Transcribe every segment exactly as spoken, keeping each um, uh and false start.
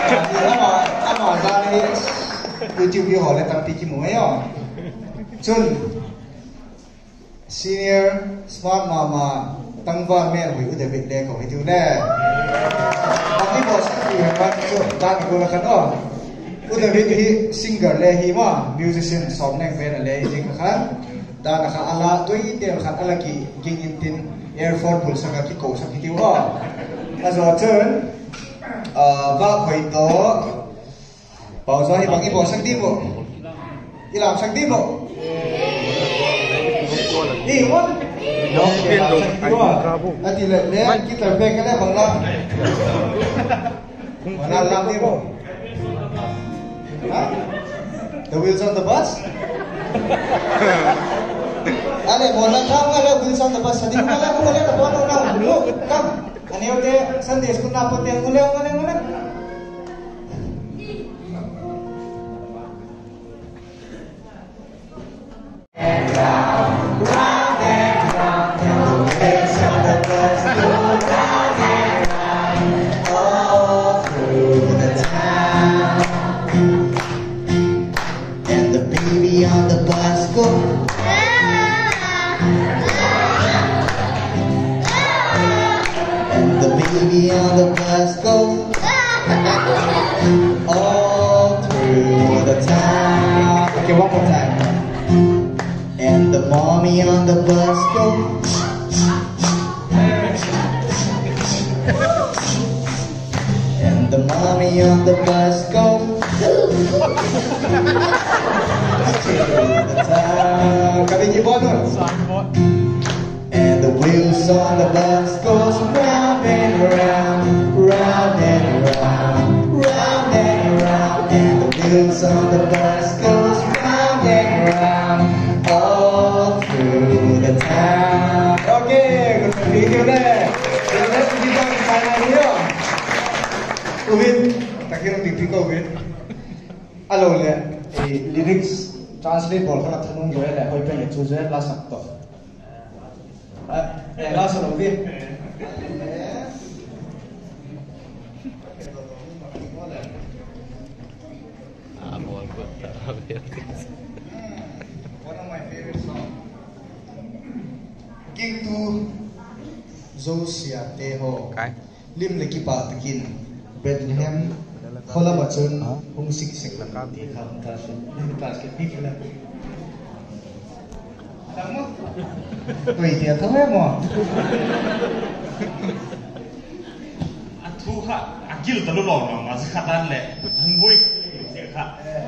ama ama dari YouTube yo le tam piki mo yo chun senior smart mama tangwan men hui ude bit le ko hitu le tapi bos ki ban chu dan ko la khan o ude bit hi singer le hi ma musician som neng ben le jing khan dan kha ala toi tel khan ala ki ging in tin airphone bul sanga ki ko sa hitu o azo chun va khoi to bao giờ thì bằng cái bộ sang đi bộ đi làm sang đi bộ đi quá nó cái làm sang đi bộ là thì lại lấy cái tờ phê cái này bằng lăng mà làm làm đi bộ the wheels on the bus anh ấy muốn làm sao cái wheels on the bus thì không làm không làm là bọn nó làm luôn come anh ấy ở Sunday school nào cũng tiếng ngôn ngôn ngôn ngôn Baby on the bus goes all through the town. Okay, one more time. And the mommy on the bus goes. And the mommy on the bus goes through the town. And the wheels on the bus goes round and round, round and round, round and round. And the wheels on the bus goes round and round, all through the town. Okay, good video there. Let's begin the final video. Ubin, takiro tipi ko ubin. Alo le, lyrics translate bol kana thanung joe le, hoi pe le chu joe la sakto. Eh, langsung lagi. One of my favorite songs. King tu Zosia Teho. Lim lagi pak tekin. Bethlehem. Khola bachun hung sik sik lakam di kham tasun. Ini basket ni kena. Kamu? Tuh itu ya tahu ya mo. Atuh ha, agil terlalu lama masih khatan le, hembui dia kha.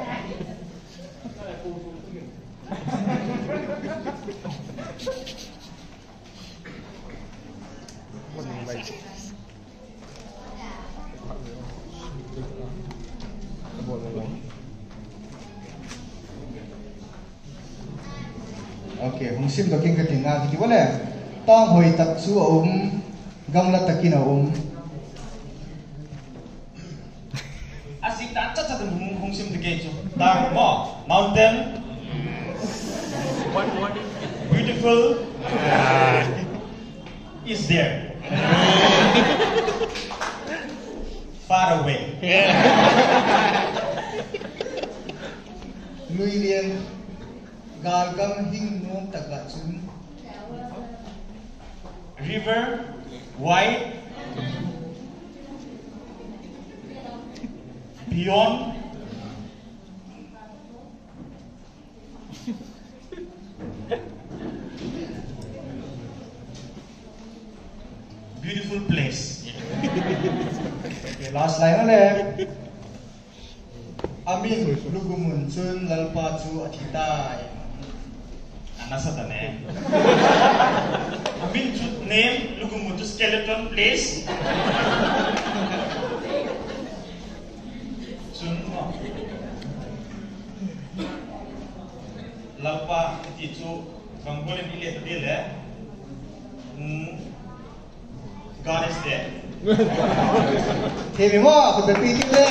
Okay, hung sim to king ka tinga ki wala. Tang hoi tak su um gam la takin um. Asik tak cacat hung hung sim dege chu. Tang mo mountain. What what beautiful is there. Far away. Luilian galgam hing nom tagachun. River wide beyond beautiful place. Okay, last line le. Amin lugumun chun lalpa chu athitai. Anasa tane. Amin chut name lugumutu skeleton place. Chun mo. Lalpa tichu bangbolin ile dile. God is there. Hey, mo ako bepi le.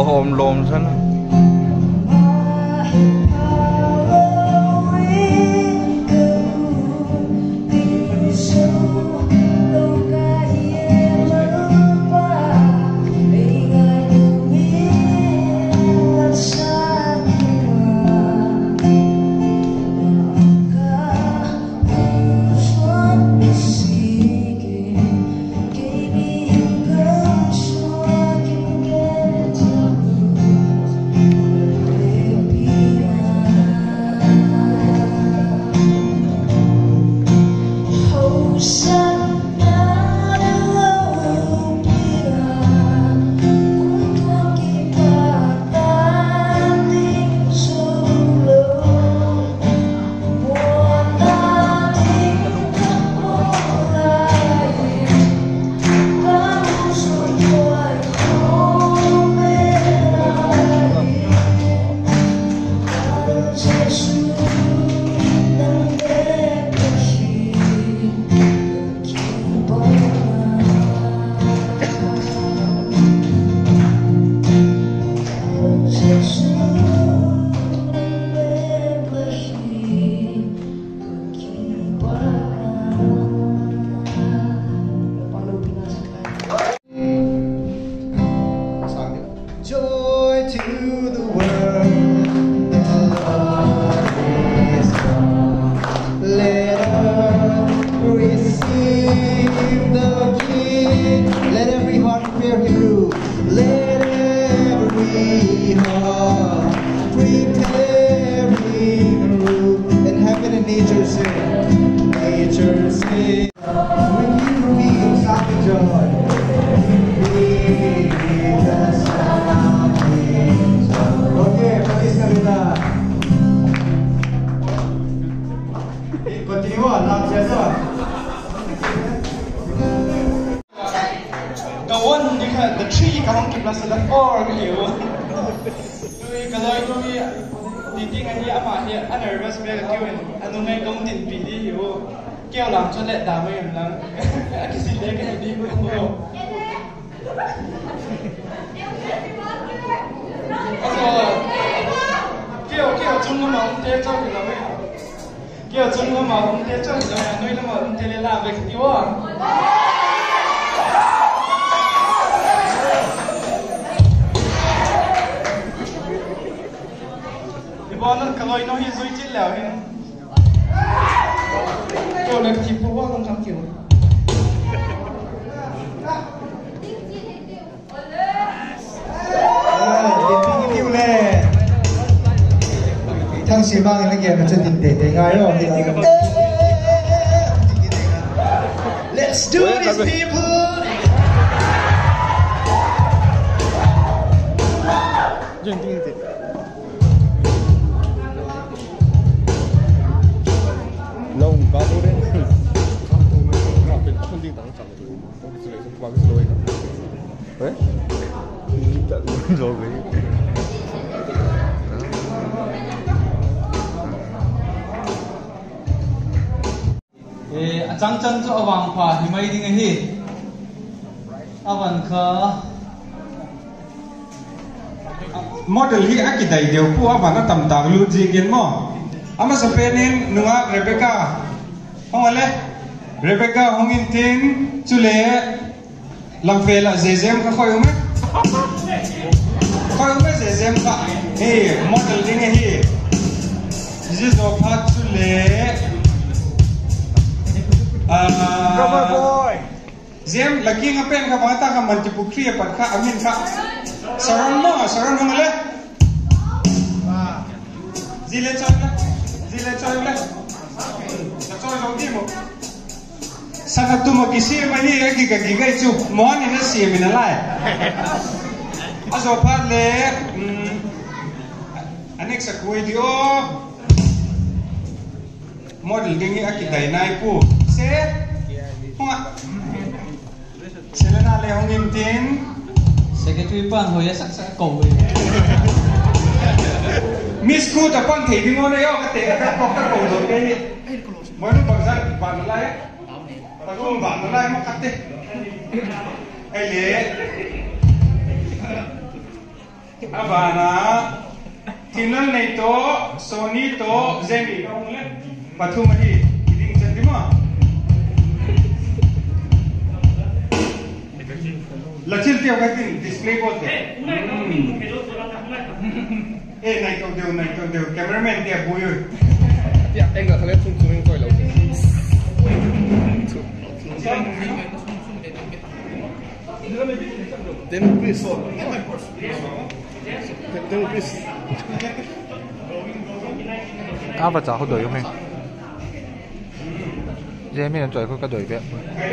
hòm lồm sân. Joy to the world, the Lord is come. Let earth receive the King. Let every heart prepare Him room. Let every heart prepare Him room. And heaven and nature sing, nature sing. When you feel sound joy, be the sound. Okay, patis na rin na. Continue on, lang siya doon. Kawan ni kan the tree kawan kita sedang or gitu. Tui kalau itu ni titik ni apa ni? An nervous mereka kau ni, anu ni kau tin pilih yo. Kau lam cakap dah macam lang. Kisah dia kan ini pun. Kêu kêu chung cái mà ông tê cho thì là mấy kêu chung cái mà ông tê cho thì là nuôi nó mà ông tê lên làm việc tiêu à thì bọn nó cái lối nó hi duy chết lẻo hen kêu là thì phụ không thằng kiểu thằng xí mang cái kia mà chân tình để để ngay rồi. Let's do this, people. Chân tình để. Long cao đâu đấy. Nóเป็นchân tình tăng trưởng rồi. Không phải là quá cái rồi. Đấy. Đã rồi vậy. Chẳng chẳng cho vàng phá thì mấy đi ngay hi avan khá model hi aki dai deu pu ava na tam tak lu ji gen mo ama sa penin nuwa Rebecca hongale Rebecca hongin tin chule lamfela zezem ka khoy ume khoy ume zezem ka hey model ding hi zizo phat chule Rubber boy. Zem lagi ngapain ka bata ka manti pukri pat ka amin ka. Saran mo, saran mo ngale. Zile choy le. Zile choy le. Na choy lo di mo. Sana tu magisi mani agi ka gigai chu. Mohon ina si minalai. Aso pat le anek sa kuidio model dingi aki dai nai pu. Se, hunga. Selena Leong Imtin. Secretary pan hoya sak sak cầu rồi. Miss Ku ta pan thei bingon na yo ka te ka kok ka cầu rồi cái. Mới lúc bằng ra bạn lại. Ta không bạn nó lại mà cắt đi. Ai lệ. abana tinal nei to Sony to Zemi ka ule pathumari iding chandima lachil tiaw katin display board eh nai to deu nai to deu cameraman dia buyu dạ anh là thằng em không không coi lâu Then please, then please. À và chào đội không anh? Giờ mình chơi có cái đội biết.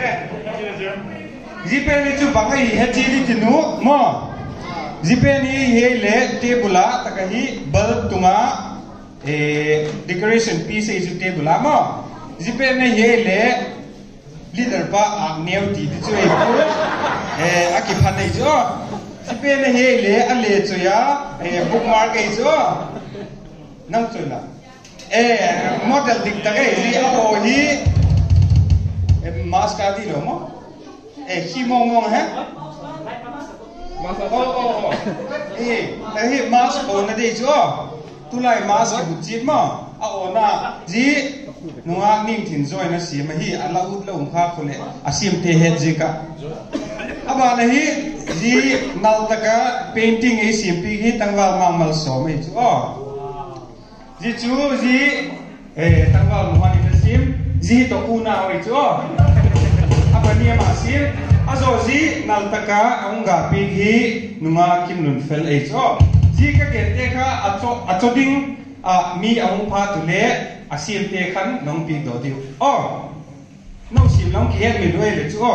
Zipen ni tu bagai hati di tinu mo. Zipen ni he le tebula takahi bal tunga eh decoration piece isu tebula mo. Zipen ni he le leader pa ang neo di di chui eh aki phanai jo. Zipen ni he le ale chuya eh bookmark ei jo. Nang chula. Eh model dik takai zi o hi mask adi lo mo. Eh, khi mong mong hả? Mask oh oh oh. Eh, eh mask on na dei jo. Tu lai mask bu chip ma. A ona ji nunga ning thin join na si ma hi ala ut lo kha khole asim te he ji ka. Aba na hi ji nal taka painting e sim pi hi tangwal mamal so mai jo. Ji chu ji eh tangwal mo ni sim ji to una oi jo. Apa ni masih azozi naltaka aungga pigi nunga kimnun fel ejo jika gente ka acho achoding a mi aung pha tule asim te khan nong pi do diu oh no sim long ki het mi doi le chu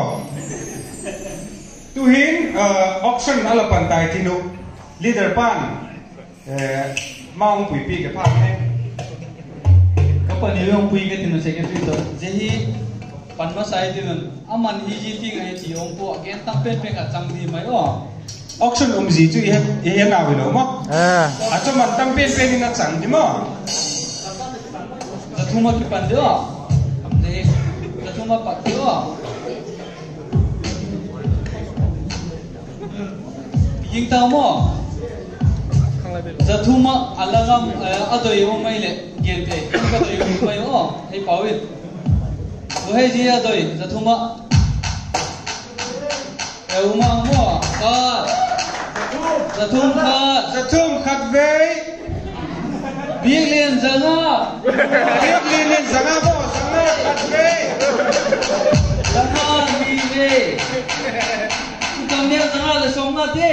tu hin auction ala pantai tinu leader pan eh maung pui pi ke pha ne company yung pui ke tinu secretary to jehi panma sai din aman hiji ting ai ti ong po again tam pen pen ka chang di mai o auction um ji chu he he na we lo mo à a chu man tam pen pen na chang di mo ta thuma ki pan de o de ta thuma pak de o ying ta mo ta thuma alagam adoi o mai le gen te ka doi o mai o ei pawit Wahai dia doi, zatuma. Eh umang mo, kat. Zatum kat. Zatum kat vei. Biar lian zanga. Biar lian zanga mo, zanga kat vei. Zanga ni vei. Tukang dia zanga le songa te.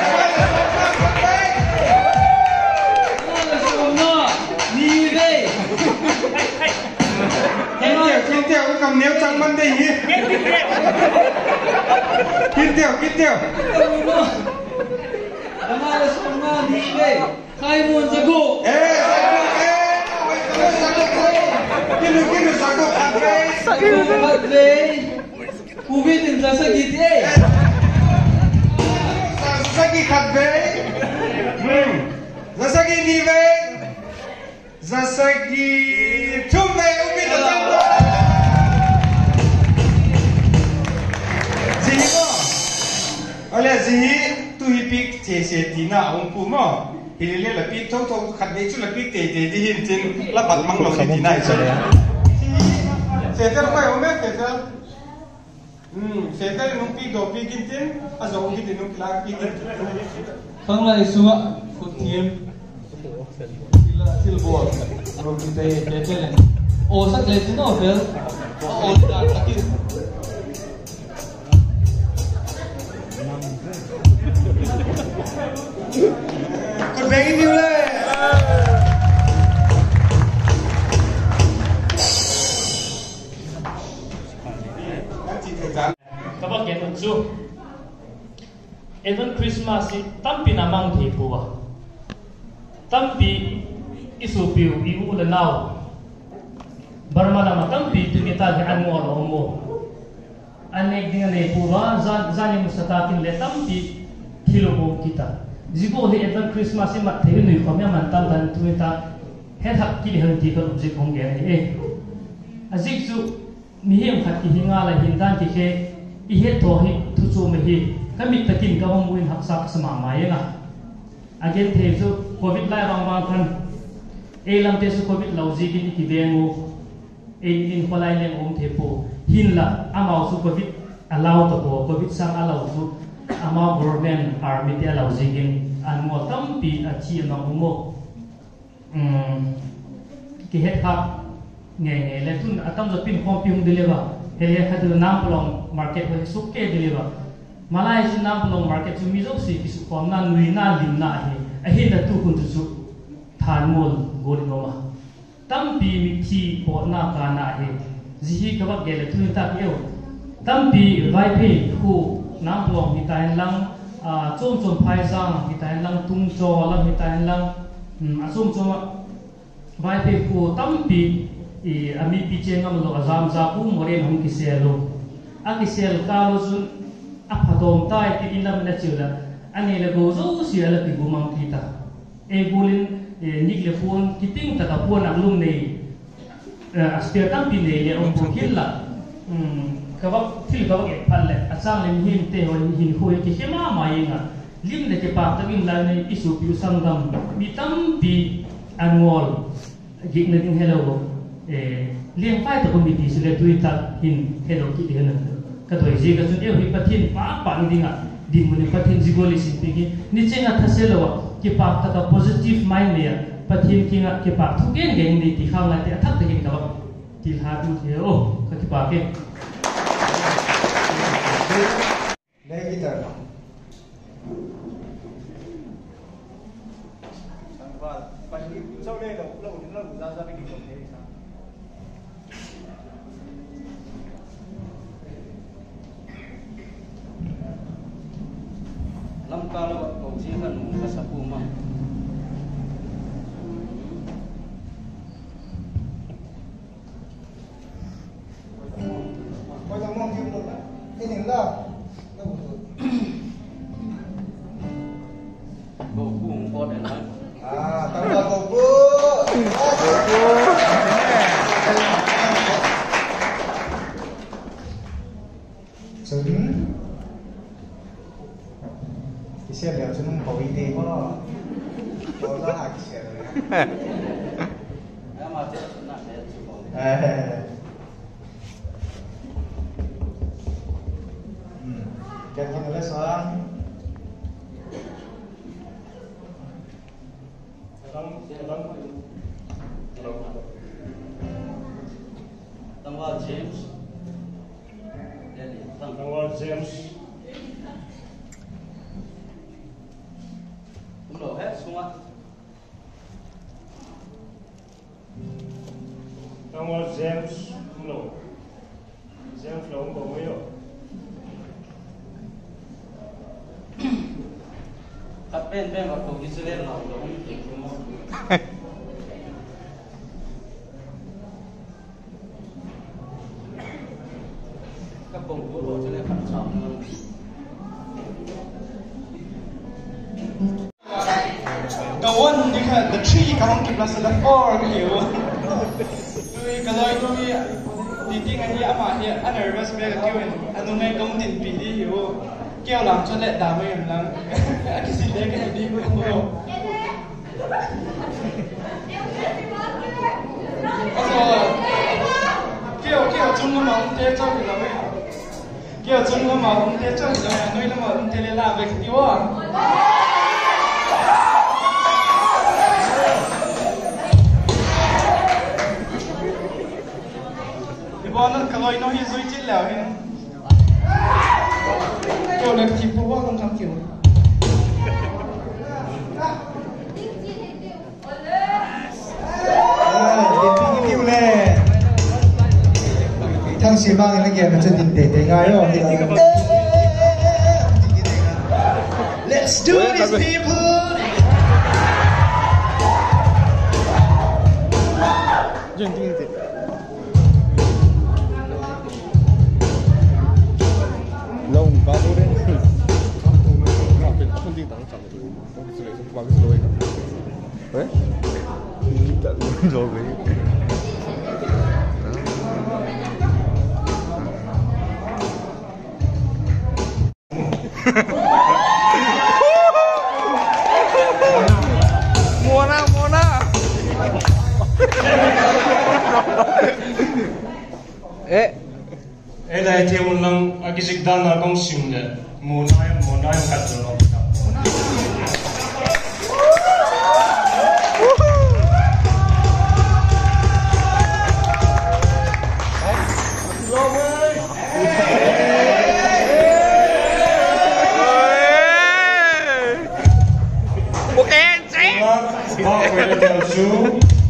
Zanga le songa ni vei. Kiteo, kiteo, aku kam neo chang man dei hi. Kiteo, kiteo. Zanga le songa ni vei. Kai mun zago. Eh, zago eh. Zago eh. Kinu kinu zago kat vei. Zago kat vei. Ubit in zasagi te. Zasagi kat vei. Hmm. Zasagi ni vei. Zasagi tumai ubit zago. Oleh zihi tu hipik cese tina umpu mo pilih lebih tau tau kat becu lebih te te di hintin lapat mang lo tina itu seter apa ya ume seter hmm seter numpi do pi hintin azo hintin numpi lagi Pangla isua kutiem sila silbol ro kita tetelen o sak le no fel o da takir Kut bengi ni ule. Kapan kita tu? Even Christmas si tampi namang thipuwa. Tampi isu piu iu le nau. Barma nama tampi tu kita ke anu alo mo. Anek dengan le puwa zan zan yang mustatakin le tampi hilobo kita. Jiko le even Christmas si mat thei nui khomya mantam dan tu kita het hak ki han ti ko objek hong ge eh. Azik su mihim khat ki hinga la hindan ki ke i het to hi thu chu me hi kamit takin ka hong win hak sak sama ma yenga again thế số covid lại rong rong thân e làm thế số covid lâu gì cái cái đen ngô e in qua lại lên ôm thế po hin là amao số covid allow tập po covid sang allow số amao government army thế allow gì cái anh ngô tâm pi à chi nó ôm mô cái hết khác nghe nghe lên thun atam giờ pin phong pin deliver hele khadu nam pelong market ho sukke deliver malai su nam pelong market su mizo si ki su kom na nui na lim na he a he na tu kun tu su than mol gol no ma tam pi mi thi po na ka na he ji hi ka ba gele tu ta ki eu tam pi vai pe khu nam pelong hi tai lang a chom chom phai sang hi tai lang tung cho lang hi tai lang a chom chom vai pe khu tam pi i ami piche ngam lo azam za pu moren hum ki selo a ki sel ka lo sun a phatom tai ti inam na chula ani le go zo si ala ki gumam ki ta e bulin nik le phone ki ting ta ka phone ang lum nei a spare tam pi nei le om pu khilla ka ba thil ka ba ke phal le a sang le hin te ho hin khoi ki hema ma yinga lim le ke pa ta bin la nei isu pi sangam mi tam pi angol gig na ding hello liên phái từ committee sẽ lấy ta hin hello kỹ hơn cái tuổi gì cái chuyện yêu hi pathin pa pa đi ngà đi muốn pathin gì gọi xin phi ni chenga thase lo ki pa ta ka positive mind ne pathin ki ngà ki pa thu gen gen ni ti khang la te thak te hin ka ba ti ha du the o ka ki pa ke lấy guitar và và sau đây là lâu đến lâu ra ra cái gì không thế sao lam kala ko si kan kasapuma coi tao mong chim được đấy cái gì đó đâu go kum pot and lan à tao là cầu vua sừng cái xe đèo cho nó có ý đi có nó có ra hàng xe rồi ya ma te na te chu Can you listen on? Tangwa James Tangwa James cũng đổ hết xuống ạ. Tangwa James Flo James Flo không có mấy rồi. Cắt bên bên vào cổ kia lên lòng đó không chịu xuống một. Các bông của đồ cho nên phản trọng. The one you can, the three ka hong kiplas the four ka hiu. Tui ka loi tu mi di ting ani ama hi a nervous be ka kiu anu ngai gong tin pi di hiu. Kêu làm cho lệ đà mới làm cái gì đấy cái gì đi cũng không được. Kêu kêu chung mà ông thế cho thì là mấy kêu chung mà ông thế cho thì là nơi mà ông thế làm việc gì quá. Thì bọn nó cái lối nó hi duy chết lẻo đi. Kêu là chỉ phụ qua không thằng kiểu. Kêu lên. Thằng xí mang cái kia nó chân tình để để ngay rồi thì là. Let's do this people. Dân tin thì Long ba đôi đấy. Họ phải không tin tưởng chẳng được. Không biết lấy qua cái lối cả. Đấy. Tận rồi với. Eh. Eh dah dia ulang lagi sedang nak kongsi le. Munai munai kat dulu. Bukan sih. Bawa ke dalam shoe.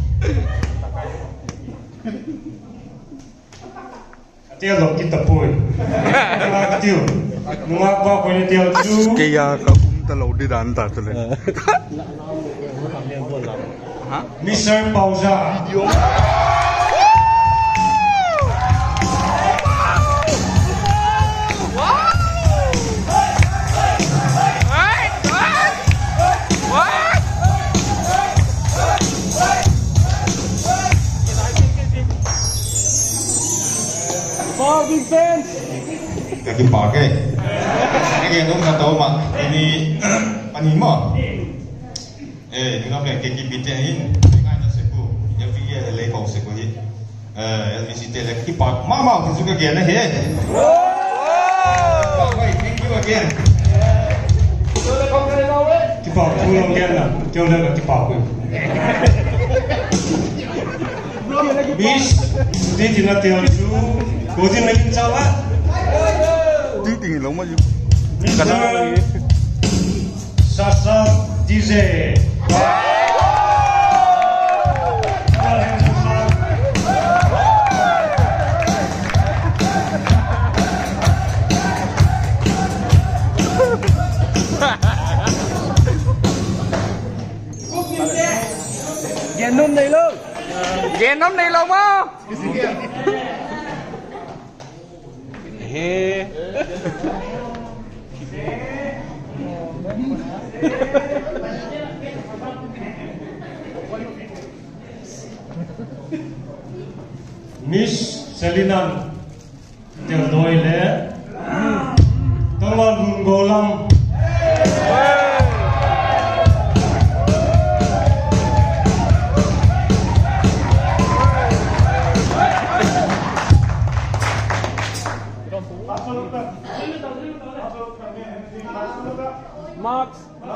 Dia lok kita pun. Nak dia. Nungak bawa ke dalam shoe. Kaya kaum terlalu di danta tu le. Mister Pauza. Kaki pakai. Ini yang kamu tahu mak. Ini panimo. Eh, dengan apa kaki bitain? Dengan ada seku. Yang fikir lelai kau seku ni. Eh, yang mesti dia kaki pak. Mama, kita suka gaya ni. Baik, thank you again. Kita pulang gaya lah. Jangan nak kita pun. Bis, dia tidak tahu tu. Kau tidak ingin jawab. Di tinggi lama je. Mister Sasa D J. Genom này luôn. Genom này luôn á. He. Miss Selina Del Doyle Taman Golam Max.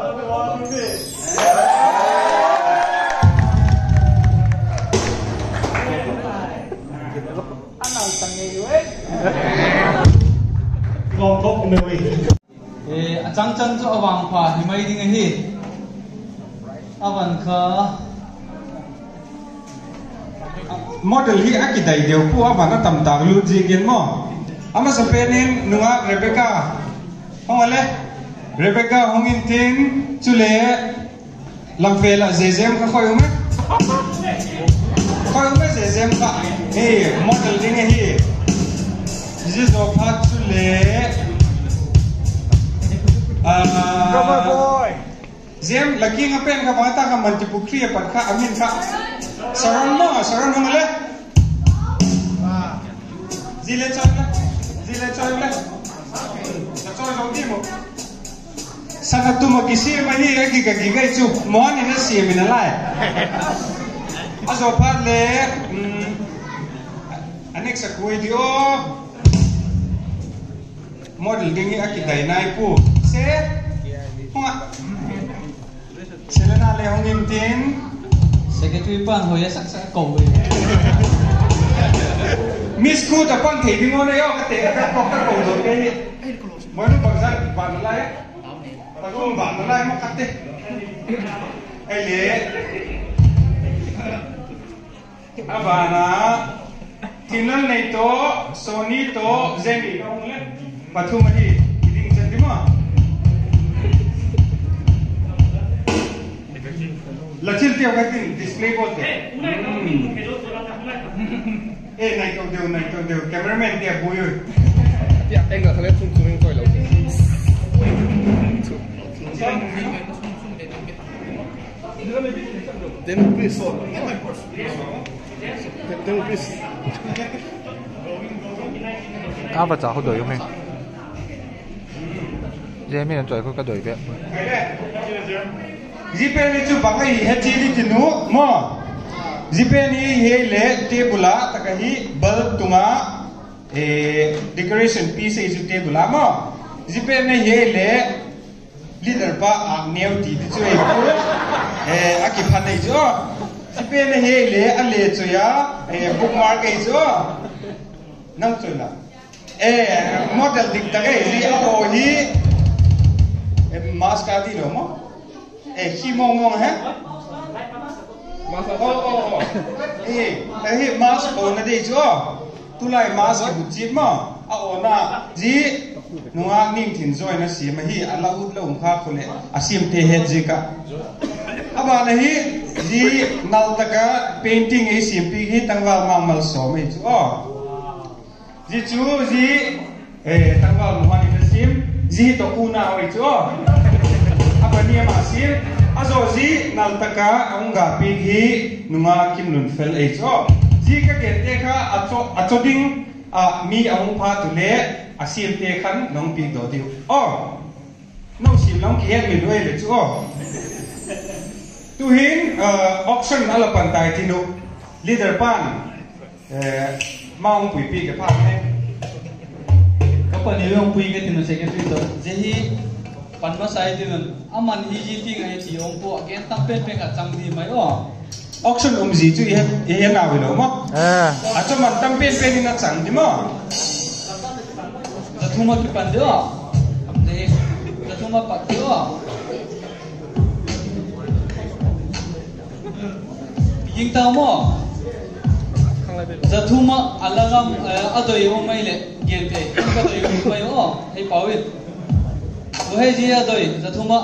Lombok Mary. Eh, acang cang tu awang pa, himai ding hi. Awan ka. Model hi akidai deu pu awan tam tang lu jigin mo. Ama sepenin nunga Rebecca. Hongale. Rebecca hongin tin chule lamfela zezem ka khoy ume. Khoy ume zezem ka. Hey, model ding hi. This is of part chule. Rubber boy. Zem lagi ngapain ka bata ka manti pukri pat ka amin ka. Saran mo, saran hongale. Zile choy la. Zile choy la. Choy lodi mo. Sangat tu magisi mani lagi kaki kai cu mohon ini sih minalai. Aso parle, anek sakui dio model dingi akidai nai pu se, hunga, selena le hongim tin. Secretary pan hoya sak sak kau. Miss ku tapang thei bingon yo kate ka kok ka kau do ke. Mohon bangsa banlai. Pagong bang na lang makate. Ay le. Abana. Tinan na ito, Sony to, Zemi. Patumadi. Kiling sandi mo. Lachil tiyo katin, display bote. Eh, naik kau deu, naik kau deu. Cameraman dia buyo. Tiap enggak kalian sung-sungin koi lau. Tengo piso. Tengo piso. Apa cakap tu yang ni? Dia ni yang cakap kau dah ibu. Zipe ni tu bagai hati di tinu, mo. Zipen hi he le table taka hi bulb tunga eh decoration piece isu table ma Zipen he le leader pa ang new ti ti chui eh aki phanai jo Zipen he le ale chuya eh bookmark ei jo nang chula eh model dik ta ge ri o hi mask ka di lo mo eh hi mong mong ha mask oh oh eh eh mask o na de jo tu lai mask bu chi ma a o na ji nunga ning thin join na si ma hi ala ut lo kha khole asim te he ji ka aba na hi ji nal taka painting e sim pi hi tangwal ma mal so me chu o ji chu ji eh tangwal mo ni sim ji to una oi chu aba ni ma sim azo ji nal taka anga pi hi nunga kim nun fel e chu ji ka ke te kha acho acho ding a mi ang pha tu le asim te khan nong pi do diu oh no sim long ki het mi loi le chu oh tu hin auction ala pan tai tinu leader pan eh maung pui pi ke pha ne company yong pui ke tinu secretary to jehi panma sai tinun aman hi ji ting ai ti ong po again tam pen pen ka chang di mai o auction um ji chu he he na wi lo mo ah acho man tam pen pen na chang di mo ta thuma ki pan de o de ta thuma pa ki o ying ta mo ta thuma alagam adoi o mai le gen te ka doi ko mai o hei pawin o hei ji adoi ta thuma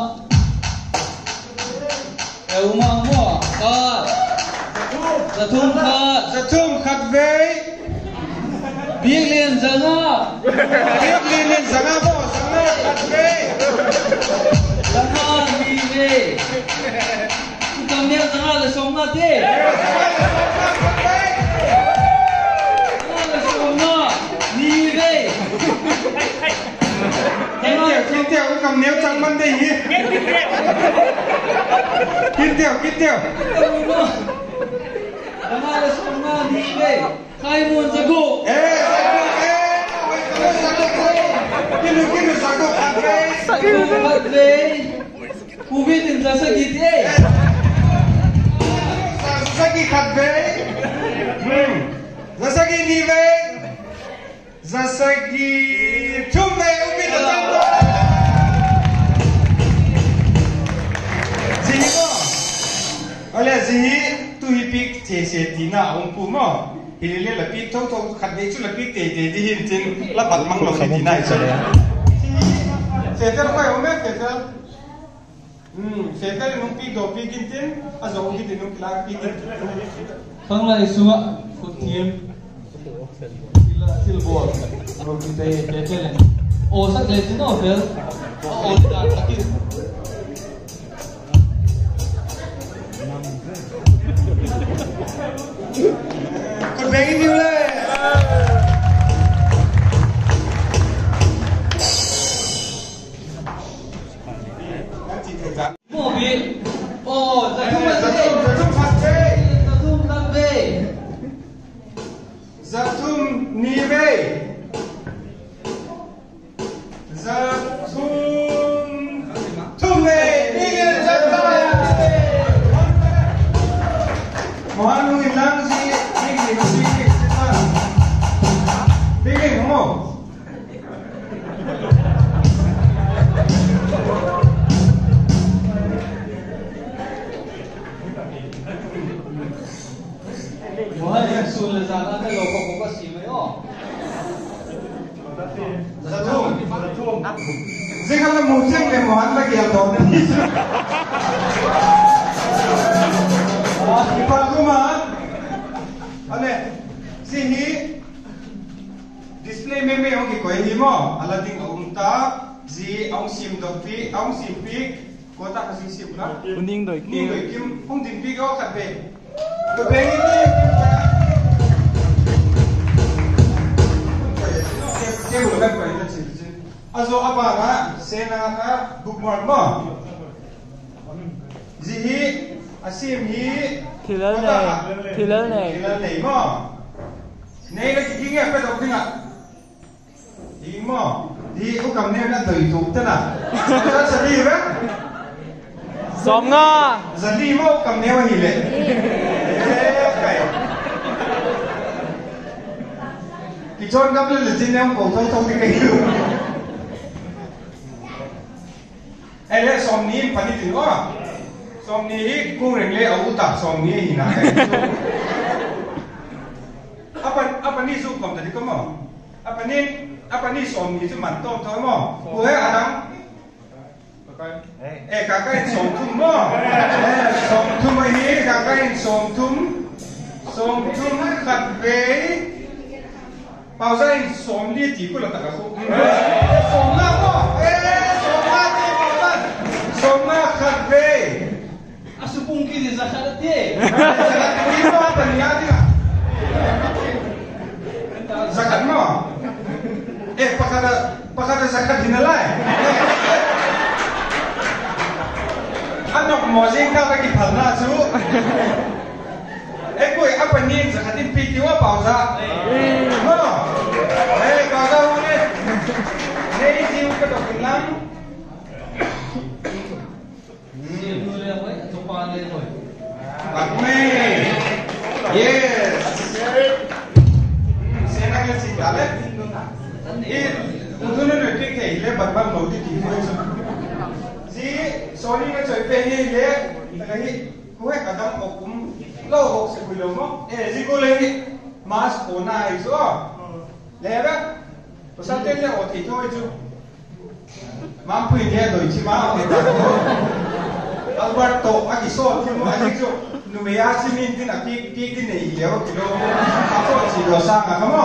e uma mo ka ta thum kha ta thum khat ve biếc liền zanga biếc liền zanga bo zanga khat ve zanga ni ve tu kam ne zanga le som na te zanga le som na ni ve Kiteo kiteo ku kam ne chang man de hi kiteo kiteo zanga le som na ni ve khai mon zago eh zago eh kinu kinu zago khat ve khat ve Covid in Zasagi te. Zasagi khat ve. Hmm. Zasagi ni ve. Zasagi thum ve umi na tang ko. Ji ko. Ole ji tu hi pik che se ti na ong pu mo. Ile la pik thau thau khat ve chu la pik te te di hin tin la pat mang lo ti na sa le. Se ter ko o me te ter Hmm, saya nung pi do pi gintin, azo pi nung kila pi gintin. Panglai suwa futiem. Sila silbor. Ro kita tetelen. O sak le no fel. O da takir. Kau bagi ni boleh. Oh, zatum zatum zatum khat ve, zatum khat ve, zatum ni ve, zatum thum ve, ingin zatum. Mohon mengilang si ingin musik kita, ingin ngomong. Mohon yang sulit sana ada logo logo sih mayo. Zatum, zatum. Jangan le musik le mohon lagi yang tahu ni. Ah, ipal kuman. Ane, sini display me me ongi koi ni mo. Alading umta, zi ong sim dopi, ong sim pik, kota kasih sim lah. Kuning doi Kuning doi kim, ong dim pik oh kat be. Kepengi ni. Dia bukan kau ini sih. Azo apa na? Sena ka bookmark mo. Zihi asim hi thì lớn này thì lớn này thì lớn này mà này nó chỉ nghe phải đọc tiếng à đi mà đi cũng cầm nêu nó tùy thuộc thế nào nó sẽ đi vậy xóm ngơ giờ đi mà cầm nêu gì lệ cái cái chôn gấp lên là trên em cổ thông thông cái cái ai lẽ xóm ní phải đi từ đó xóm ní cũng rèn lẽ ở utac xóm ní gì nào apa apa ni su kom tadi kamu apa ni apa ni som ni cuma tom tom mo boleh ada eh kakak som tum mo eh som tum ini kakak som tum som tum kat be pausa in som ni ti pula tak aku som na mo eh som na ti pausa som na kat be asupung kini zakat dia zakat ni mo apa ni ada zakat mo eh pakada pakada zakat dinalai anak mo sing ka bagi phalna chu eh koi apa ni zakatin piti wa pausa mo eh kausa hone nei jiu ka dok lang ni boleh apa coba le boy akme yes Sena ke si kale, eh, untuk nuna kek kek le barbar mau di tipu itu. Si sorry na coy penye le, lagi kue kadang okum lo ok sebelum mo, eh si kule ni mas kona itu, le apa? Pasal tu le ok itu itu, mampu dia doi cima ok itu. Alberto, aki so, cuma aki so. Numea si mintin aki kiki ni leo kilo apa si dosa kamu?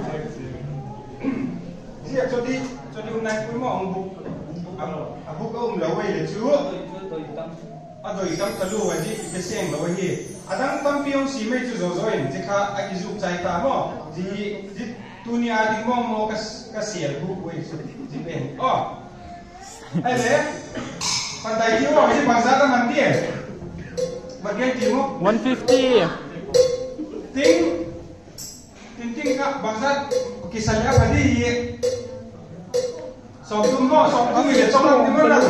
Siap jadi jadi unai pun mau ambuk abu kau umlawai le cu. Ado itam kalu wajib keseng lawai. Adang tampion si mai cu zozoin jika aki zuk cai tamo di di dunia di mo mo kas kasial bu wei di pen. Oh, ada pandai jiwa wajib bangsa kan nanti. Bagian timur one fifty ting ting ting kak bangsa kisahnya apa di som tum mo som tum ini som tum timur lah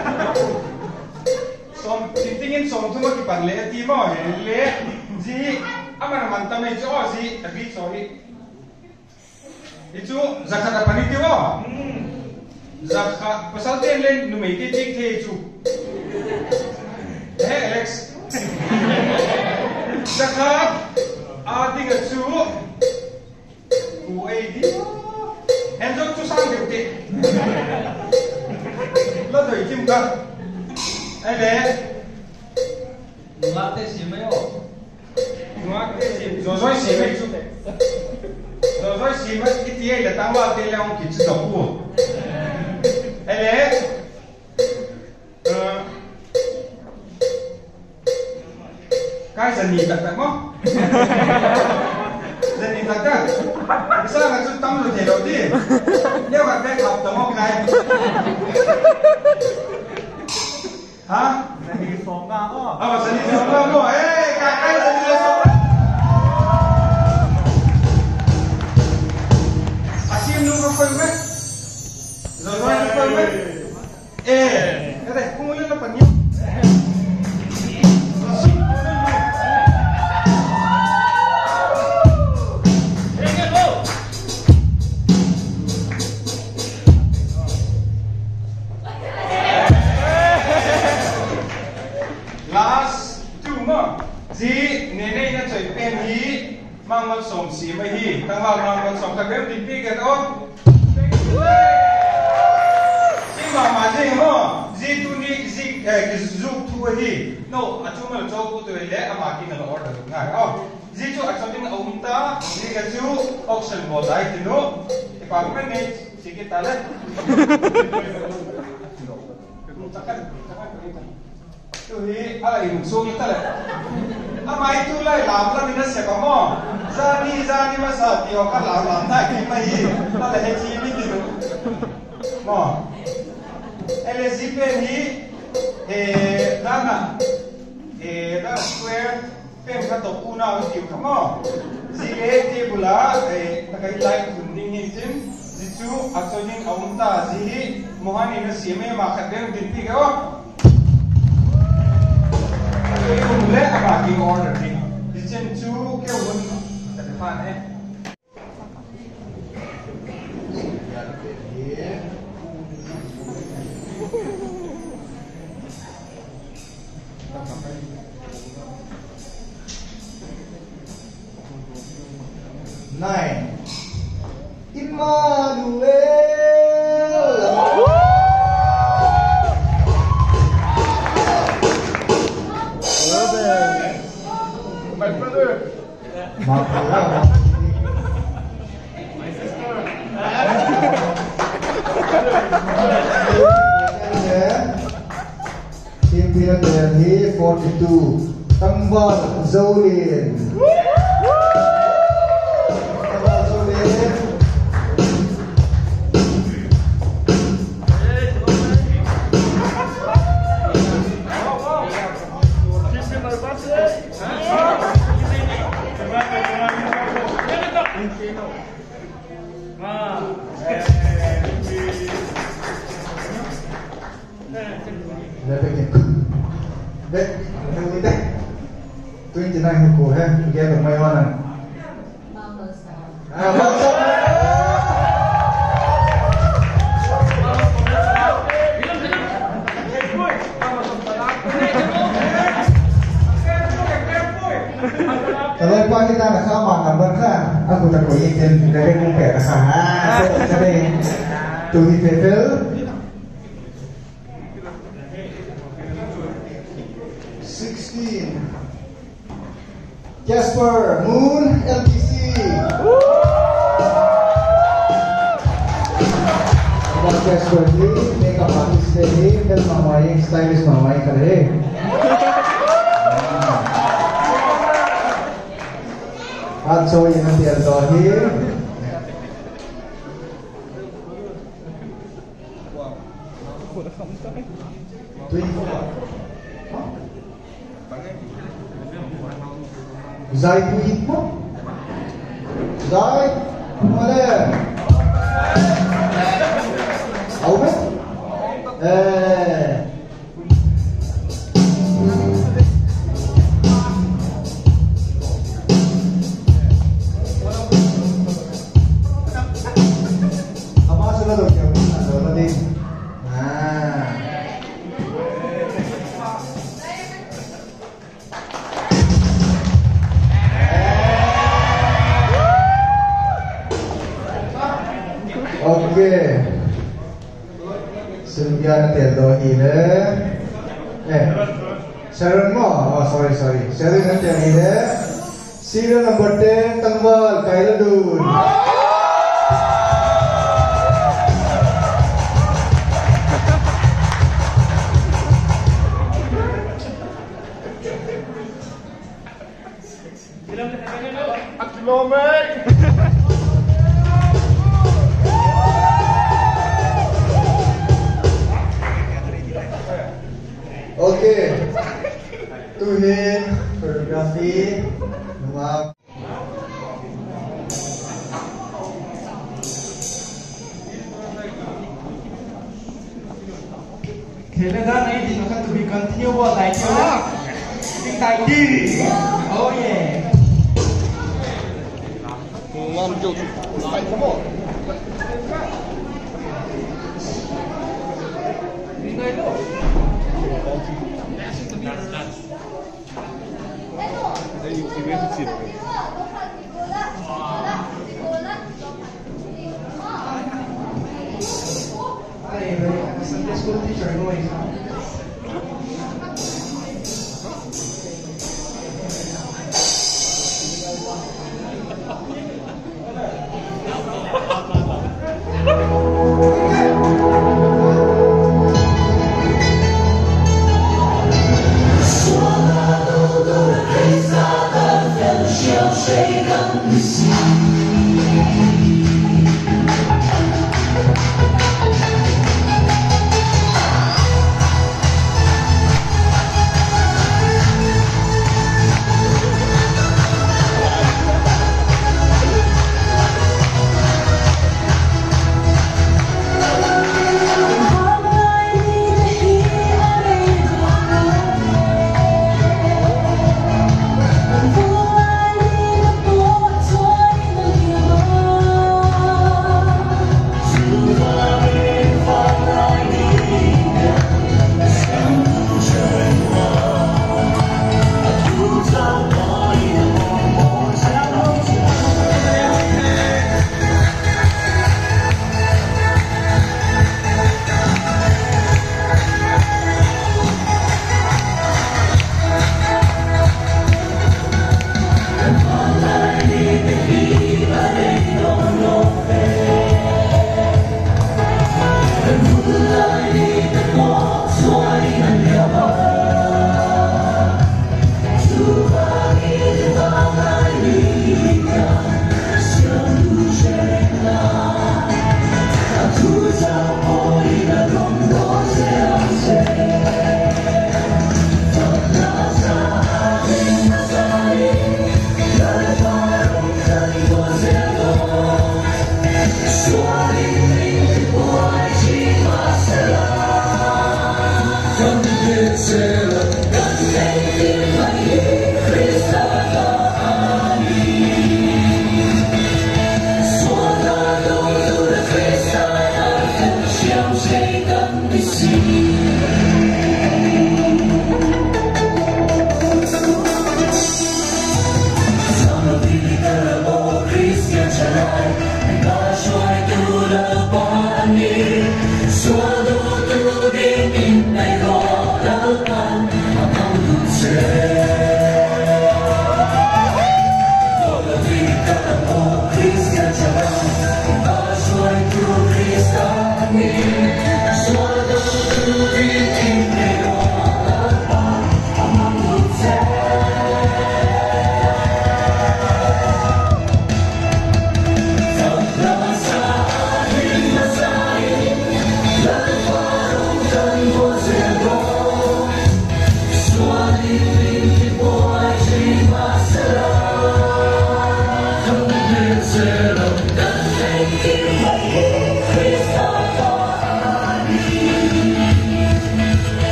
som ting tingin som tum ki pan le timur le ji apa nama mantam itu oh si tapi sorry itu zakat apa nih timur zakat pasal dia lain numai titik itu eh Alex zakat adi ngecu kue di hendak tu sang dia lo tu ikim kan ada ngate si mayo ngate si zozoi si mayo zozoi si mayo itu ye le tambah tele orang kita tahu ada cái dân nhị đặc đặc mốc dân nhị đặc đặc sao là chúng tâm rồi thể đầu tiên nếu bạn phải học tầm mốc này hả dân nhị phòng nga ó à dân nhị phòng nga rồi ê cả cái dân nhị phòng à sim luôn có quên mất rồi nói nó quên mất ê cái này không muốn lên là phần nhiều mang mang som si mai hi tang wa mang mang som ka bem tin pi ke to si ma ma jing ho ji tu ni ji ke zu tu hi no a chu ma cho ku tu le a ma ki na order ngai oh ji chu a chu tin au ta ji ke chu auction mo dai ti no e pa me ne si ke ta le takan takan tu hi ala i so ki ta le ama itu lah lamla mina siapa mo zani zani masa tio kan lamla tak kimai ada heci ini gitu mo L S I P ni eh dana eh dana square เป็นกระตกกูน่าวิจิวขมอซีเอเทบุลาไอ้ตะไคร้ไล่ขุนดิ้งหินจิมจิจูอักษรยิงอาวุธตาซีฮีโมฮันนี่นะเสียไม่มาขัดเดินดินปีกว่าคุณเล่อาบากิงออเดอร์ดิดิฉันจูเกี่ยวกับแต่ละพันเอ๊ะ Nine. Emmanuel. My brother. My brother. My sister. Team Peanut Delhi forty-two. Tambal Zolin. twenty-nine huko hai dia tu mai mana ah masa kalau pagi kita nak sama gambar kan aku tak boleh ikut dari kumpul kasar jadi tu di level sixteen Jasper Moon L T C. About Jasper ni, makeup artist ni, film mamai, stylist mamai kare. आज जो ये नंदी अलदाही Zai puhit mo Zai Mare Aume Eh Apa sudah tu kya Sudah tu Nah Okay. Sembilan telo ile. Eh. Sharon mo. Oh sorry sorry. Sharon nanti ile. Serial number ten Tangwal Kailadun. Okay, tuhin fotografi nama. Canada này thì nó sẽ to be continue what like you. Think like this. Oh yeah. Làm kiểu phải không bỏ. Đi ngay đâu. Đây nhiều khi biết gì rồi. Đây đây, Sunday school teacher going. Say, come to see.